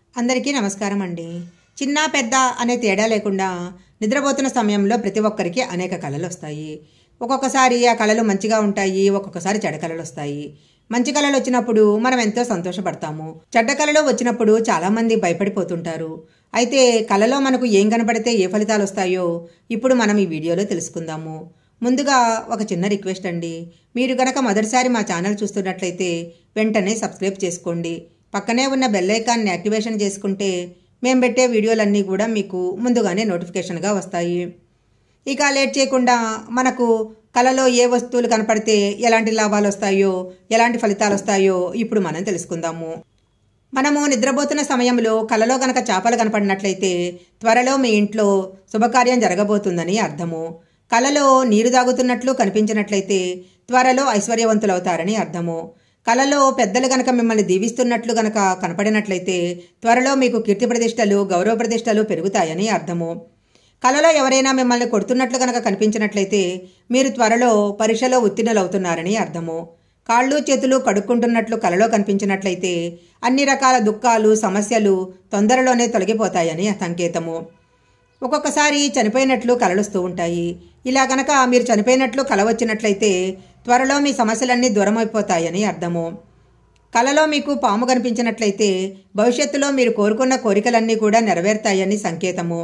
అందరికీ నమస్కారం అండి. చిన్న పెద్ద అనే తేడా లేకుండా నిద్రపోతున్న సమయంలో ప్రతి ఒక్కరికి అనేక కలలు వస్తాయి. ఒక్కొక్కసారి ఆ కలలు మంచిగా ఉంటాయి, ఒక్కొక్కసారి చెడ్డ కలలు వస్తాయి. మంచి కలలు వచ్చినప్పుడు మనం ఎంతో సంతోషపడతాము. చెడ్డ కలలు వచ్చినప్పుడు చాలామంది భయపడిపోతుంటారు. అయితే కలలో మనకు ఏం కనపడితే ఏ ఫలితాలు వస్తాయో ఇప్పుడు మనం ఈ వీడియోలో తెలుసుకుందాము. ముందుగా ఒక చిన్న రిక్వెస్ట్ అండి. మీరు గనక మొదటిసారి మా ఛానల్ చూస్తున్నట్లయితే వెంటనే సబ్స్క్రైబ్ చేసుకోండి. పక్కనే ఉన్న బెల్ ఐకాన్ని యాక్టివేషన్ చేసుకుంటే మేము పెట్టే వీడియోలన్నీ కూడా మీకు ముందుగానే నోటిఫికేషన్గా వస్తాయి. ఇక లేట్ చేయకుండా మనకు కలలో ఏ వస్తువులు కనపడితే ఎలాంటి లాభాలు వస్తాయో, ఎలాంటి ఫలితాలు వస్తాయో ఇప్పుడు మనం తెలుసుకుందాము. మనము నిద్రపోతున్న సమయంలో కలలో గనక చేపలు కనపడినట్లయితే త్వరలో మీ ఇంట్లో శుభకార్యం జరగబోతుందని అర్థము. కలలో నీరు తాగుతున్నట్లు కనిపించినట్లయితే త్వరలో ఐశ్వర్యవంతులవుతారని అర్థము. కలలో పెద్దలు గనక మిమ్మల్ని దీవిస్తున్నట్లు గనక కనపడినట్లయితే త్వరలో మీకు కీర్తి ప్రతిష్టలు, గౌరవ ప్రతిష్టలు పెరుగుతాయని అర్థము. కలలో ఎవరైనా మిమ్మల్ని కొడుతున్నట్లు గనక కనిపించినట్లయితే మీరు త్వరలో పరీక్షలో ఉత్తీర్ణులవుతున్నారని అర్థము. కాళ్ళు చేతులు కడుక్కుంటున్నట్లు కలలో కనిపించినట్లయితే అన్ని రకాల దుఃఖాలు, సమస్యలు తొందరలోనే తొలగిపోతాయని సంకేతము. ఒక్కొక్కసారి చనిపోయినట్లు కలలుస్తూ ఉంటాయి. ఇలా గనక మీరు చనిపోయినట్లు కల వచ్చినట్లయితే త్వరలో మీ సమస్యలన్నీ దూరమైపోతాయని అర్థము. కలలో మీకు పాము కనిపించినట్లయితే భవిష్యత్తులో మీరు కోరుకున్న కోరికలన్నీ కూడా నెరవేరుతాయని సంకేతము.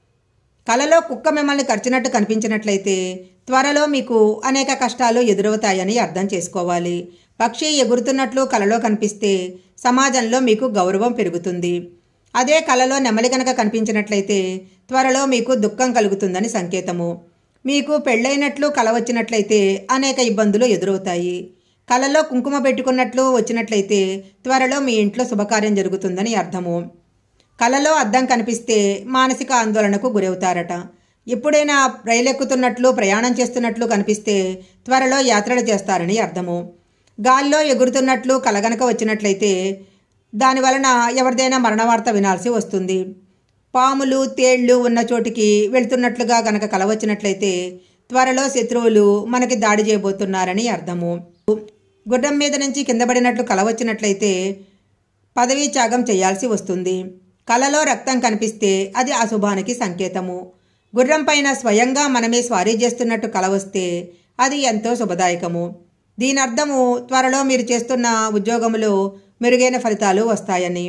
కలలో కుక్క మిమ్మల్ని కరిచినట్టు కనిపించినట్లయితే త్వరలో మీకు అనేక కష్టాలు ఎదురవుతాయని అర్థం చేసుకోవాలి. పక్షి ఎగురుతున్నట్లు కలలో కనిపిస్తే సమాజంలో మీకు గౌరవం పెరుగుతుంది. అదే కలలో నెమలి కనుక కనిపించినట్లయితే త్వరలో మీకు దుఃఖం కలుగుతుందని సంకేతము. మీకు పెళ్ళైనట్లు కల వచ్చినట్లయితే అనేక ఇబ్బందులు ఎదురవుతాయి. కలలో కుంకుమ పెట్టుకున్నట్లు వచ్చినట్లయితే త్వరలో మీ ఇంట్లో శుభకార్యం జరుగుతుందని అర్థము. కలలో అద్దం కనిపిస్తే మానసిక ఆందోళనకు గురవుతారట. ఎప్పుడైనా రైలు ఎక్కుతున్నట్లు, ప్రయాణం చేస్తున్నట్లు కనిపిస్తే త్వరలో యాత్రలు చేస్తారని అర్థము. గాల్లో ఎగురుతున్నట్లు కల గనక వచ్చినట్లయితే దానివలన ఎవరిదైనా మరణ వార్త వినాల్సి వస్తుంది. పాములు, తేళ్లు ఉన్న చోటికి వెళ్తున్నట్లుగా గనక కల వచ్చినట్లయితే త్వరలో శత్రువులు మనకి దాడి చేయబోతున్నారని అర్థము. గుర్రం మీద నుంచి కింద పడినట్లు కల వచ్చినట్లయితే పదవీ త్యాగం చేయాల్సి వస్తుంది. కలలో రక్తం కనిపిస్తే అది అశుభానికి సంకేతము. గుర్రం పైన స్వయంగా మనమే స్వారీ చేస్తున్నట్టు కల వస్తే అది ఎంతో శుభదాయకము. దీని అర్థము త్వరలో మీరు చేస్తున్న ఉద్యోగంలో మెరుగైన ఫలితాలు వస్తాయని.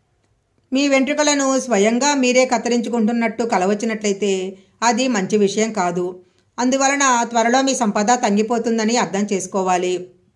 మీ వెంట్రుకలను స్వయంగా మీరే కత్తిరించుకుంటున్నట్టు కల వచ్చినట్లయితే అది మంచి విషయం కాదు. అందువలన త్వరలో మీ సంపద తగ్గిపోతుందని అర్థం చేసుకోవాలి.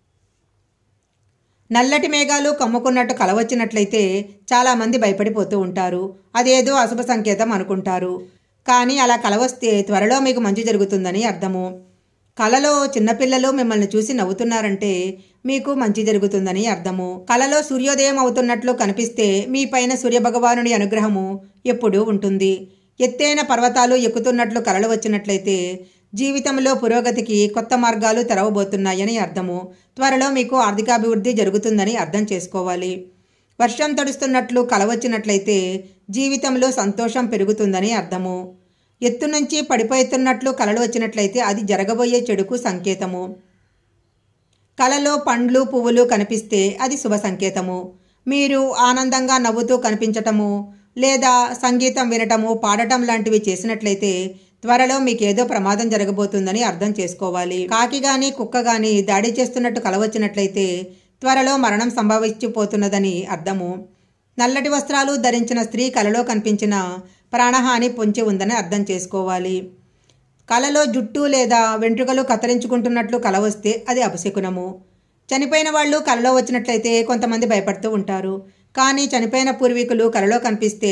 నల్లటి మేఘాలు కమ్ముకున్నట్టు కల వచ్చినట్లయితే చాలామంది భయపడిపోతూ ఉంటారు. అదేదో అశుభ సంకేతం అనుకుంటారు. కానీ అలా కల వస్తే త్వరలో మీకు మంచి జరుగుతుందని అర్థము. కలలో చిన్నపిల్లలు మిమ్మల్ని చూసి నవ్వుతున్నారంటే మీకు మంచి జరుగుతుందని అర్థము. కలలో సూర్యోదయం అవుతున్నట్లు కనిపిస్తే మీ పైన సూర్యభగవానుడి అనుగ్రహము ఎప్పుడూ ఉంటుంది. ఎత్తైన పర్వతాలు ఎక్కుతున్నట్లు కలలు వచ్చినట్లయితే జీవితంలో పురోగతికి కొత్త మార్గాలు తెరవబోతున్నాయని అర్థము. త్వరలో మీకు ఆర్థికాభివృద్ధి జరుగుతుందని అర్థం చేసుకోవాలి. వర్షం తడుస్తున్నట్లు కల వచ్చినట్లయితే జీవితంలో సంతోషం పెరుగుతుందని అర్థము. ఎత్తు నుంచి పడిపోతున్నట్లు కలలు వచ్చినట్లయితే అది జరగబోయే చెడుకు సంకేతము. కలలో పండ్లు, పువ్వులు కనిపిస్తే అది శుభ సంకేతము. మీరు ఆనందంగా నవ్వుతూ కనిపించటము లేదా సంగీతం వినటము, పాడటం లాంటివి చేసినట్లయితే త్వరలో మీకేదో ప్రమాదం జరగబోతుందని అర్థం చేసుకోవాలి. కాకి గాని, కుక్క గాని దాడి చేస్తున్నట్టు కల వచ్చినట్లయితే త్వరలో మరణం సంభవించిపోతున్నదని అర్థము. నల్లటి వస్త్రాలు ధరించిన స్త్రీ కలలో కనిపించిన ప్రాణహాని పొంచి ఉందని అర్థం చేసుకోవాలి. కలలో జుట్టు లేదా వెంట్రుకలు కత్తిరించుకుంటున్నట్లు కల వస్తే అది అపశకునము. చనిపోయిన వాళ్ళు కలలో వచ్చినట్లయితే కొంతమంది భయపడుతూ ఉంటారు. కానీ చనిపోయిన పూర్వీకులు కలలో కనిపిస్తే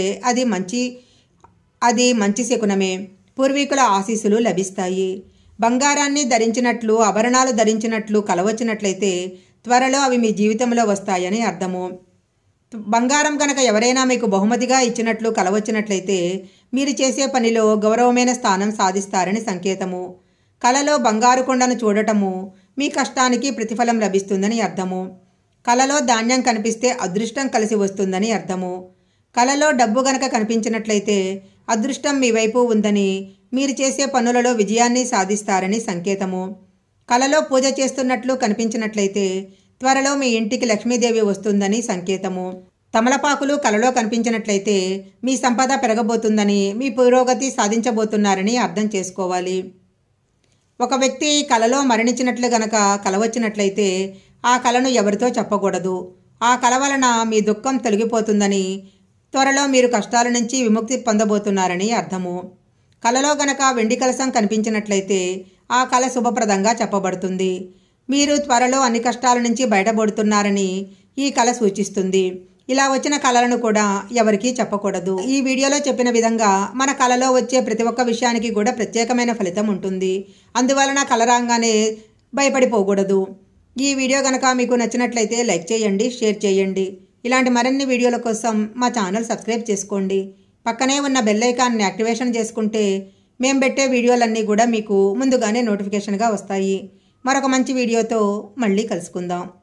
అది మంచి శకునమే. పూర్వీకుల ఆశీస్సులు లభిస్తాయి. బంగారాన్ని ధరించినట్లు, ఆభరణాలు ధరించినట్లు కల వచ్చినట్లయితే త్వరలో అవి మీ జీవితంలో వస్తాయని అర్థము. బంగారం కనుక ఎవరైనా మీకు బహుమతిగా ఇచ్చినట్లు కల వచ్చినట్లయితే మీరు చేసే పనిలో గౌరవమైన స్థానం సాధిస్తారని సంకేతము. కలలో బంగారు కొండను చూడటము మీ కష్టానికి ప్రతిఫలం లభిస్తుందని అర్థము. కలలో ధాన్యం కనిపిస్తే అదృష్టం కలిసి వస్తుందని అర్థము. కలలో డబ్బు గనక కనిపించినట్లయితే అదృష్టం మీ వైపు ఉందని, మీరు చేసే పనులలో విజయాన్ని సాధిస్తారని సంకేతము. కలలో పూజ చేస్తున్నట్లు కనిపించినట్లయితే త్వరలో మీ ఇంటికి లక్ష్మీదేవి వస్తుందని సంకేతము. తమలపాకులు కలలో కనిపించినట్లయితే మీ సంపద పెరగబోతుందని, మీ పురోగతి సాధించబోతున్నారని అర్థం చేసుకోవాలి. ఒక వ్యక్తి కలలో మరణించినట్లు గనక కల వచ్చినట్లయితే ఆ కలను ఎవరితో చెప్పకూడదు. ఆ కల వలన మీ దుఃఖం తొలగిపోతుందని, త్వరలో మీరు కష్టాల నుంచి విముక్తి పొందబోతున్నారని అర్థము. కలలో గనక వెండి కలశం కనిపించినట్లయితే ఆ కల శుభప్రదంగా చెప్పబడుతుంది. మీరు త్వరలో అన్ని కష్టాల నుంచి బయటపడుతున్నారని ఈ కల సూచిస్తుంది. ఇలా వచ్చిన కళలను కూడా ఎవరికీ చెప్పకూడదు. ఈ వీడియోలో చెప్పిన విధంగా మన కళలో వచ్చే ప్రతి ఒక్క విషయానికి కూడా ప్రత్యేకమైన ఫలితం ఉంటుంది. అందువలన కల రాగానే భయపడిపోకూడదు. ఈ వీడియో కనుక మీకు నచ్చినట్లయితే లైక్ చేయండి, షేర్ చేయండి. ఇలాంటి మరిన్ని వీడియోల కోసం మా ఛానల్ సబ్స్క్రైబ్ చేసుకోండి. పక్కనే ఉన్న బెల్ ఐకాన్ని యాక్టివేషన్ చేసుకుంటే మేము పెట్టే వీడియోలన్నీ కూడా మీకు ముందుగానే నోటిఫికేషన్గా వస్తాయి. మరొక మంచి వీడియోతో మళ్ళీ కలుసుకుందాం.